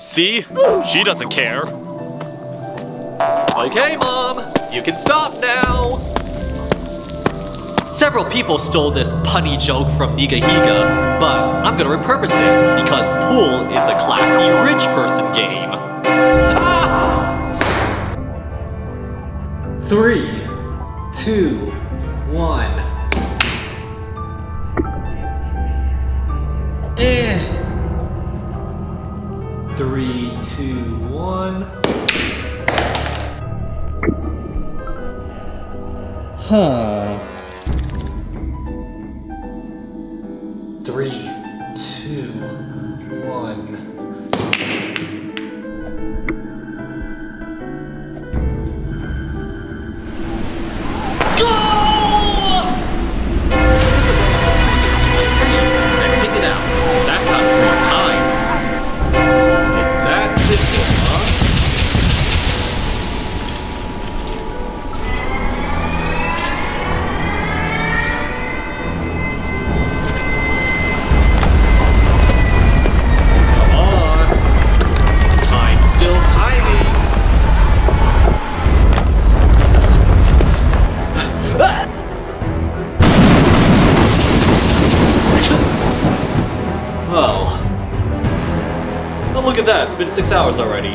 See? She doesn't care. Okay, Mom, you can stop now. Several people stole this punny joke from Nigahiga, but I'm gonna repurpose it because pool is a classy rich person game. Ah! 3, 2, 1. Eh. 3, 2, 1. Huh. 3, 2, 1. Oh, look at that, it's been 6 hours already.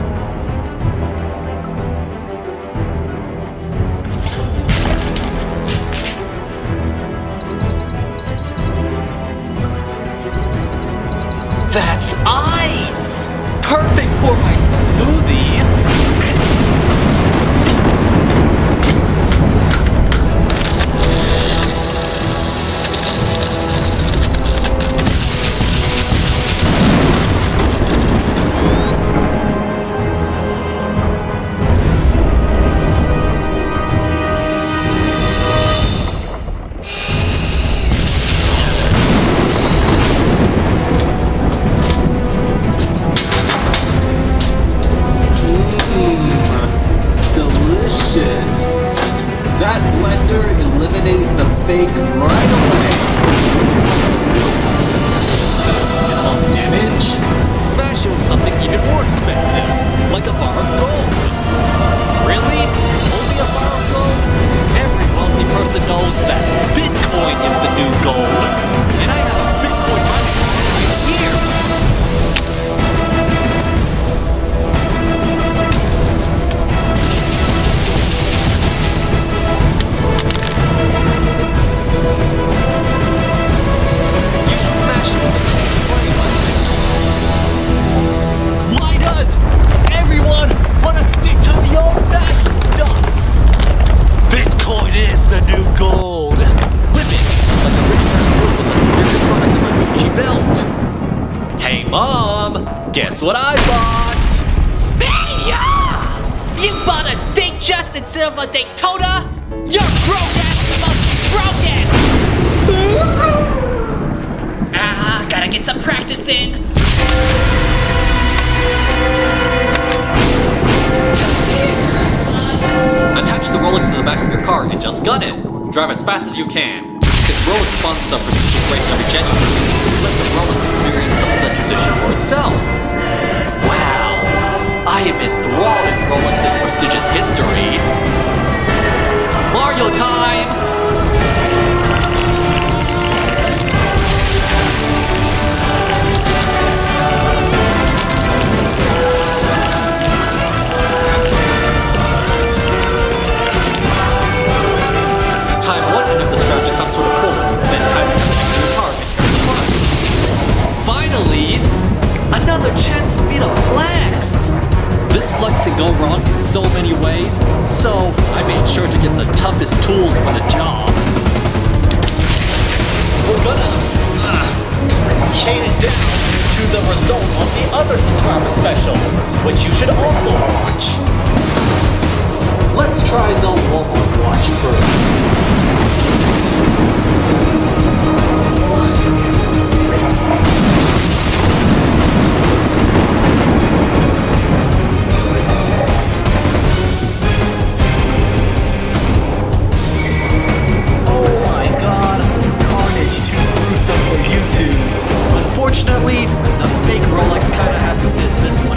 That's ice! Perfect for my smoothie! That blender eliminates the fake right away. Minimum damage? Smash it with something even more expensive, like a bar of gold. Really? Only a bar of gold? Every wealthy person knows that Bitcoin is the new gold. And I have a Bitcoin mining right here. Why does everyone want to stick to the old-fashioned stuff? Bitcoin is the new gold. Women, like a rich man with a superior product of a Gucci belt. Hey, Mom, guess what I bought? Mania! You bought a Datejust instead of a Daytona? Your broke ass must be broken! Gotta get some practice in. Attach the Rolex to the back of your car and just gun it. Drive as fast as you can. Since Rolex sponsors a prestigious race every January, let the Rolex experience some of the tradition for itself. Wow, I am enthralled in Rolex's prestigious history. Mario time! Time 1 end of the stretch is some sort of pull, then time 2 in your car and start the run. Finally, another chance for me to flex! This flex can go wrong in so many ways, so I made sure to get the toughest tools for the job. We're gonna chain it down to the result of the other subscriber special, which you should also watch. Let's try the Walmart watch first. Oh my god, carnage too gruesome for YouTube. Unfortunately, the fake Rolex kinda has to sit this one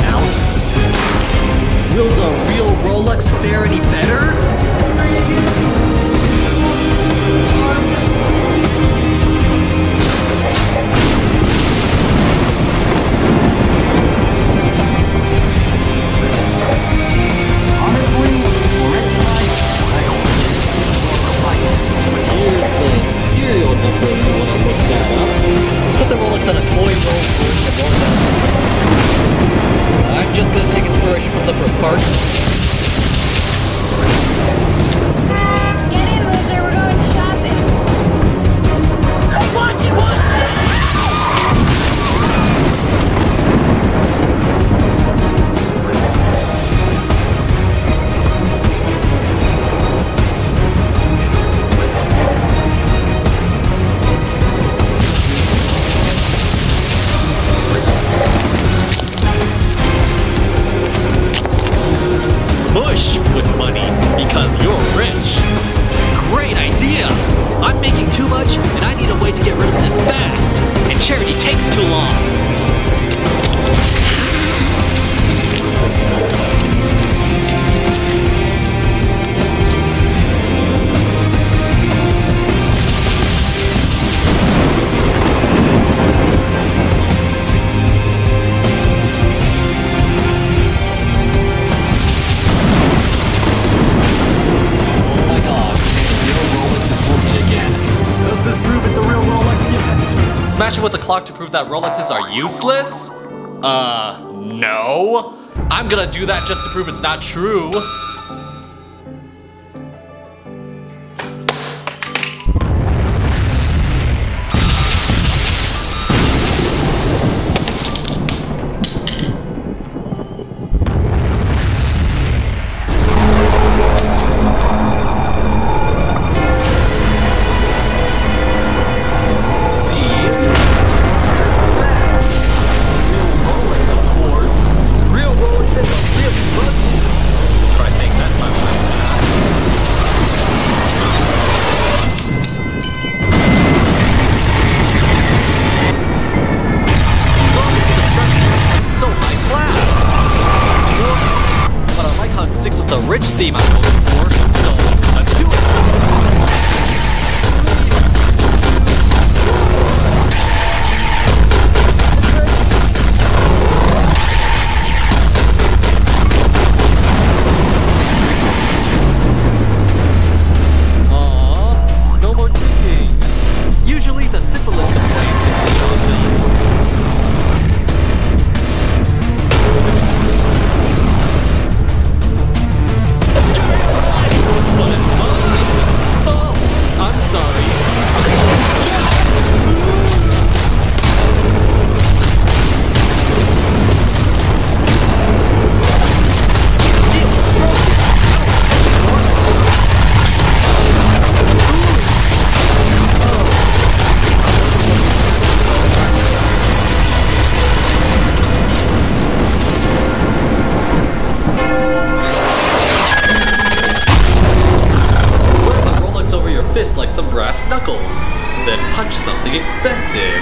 much, and I need a way to get rid of this fast. And Charity takes too long. Smashing with the clock to prove that Rolexes are useless? No. I'm gonna do that just to prove it's not true. Theme I'm looking for, so let's do it! Aww, no more tweaking. Usually the simplest complaints can be awesome. Like some brass knuckles, then punch something expensive.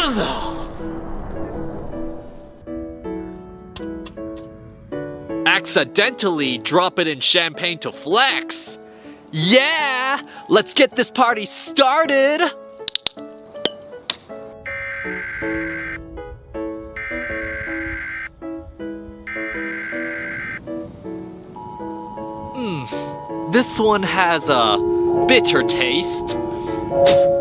Accidentally drop it in champagne to flex. Yeah, let's get this party started. This one has a bitter taste.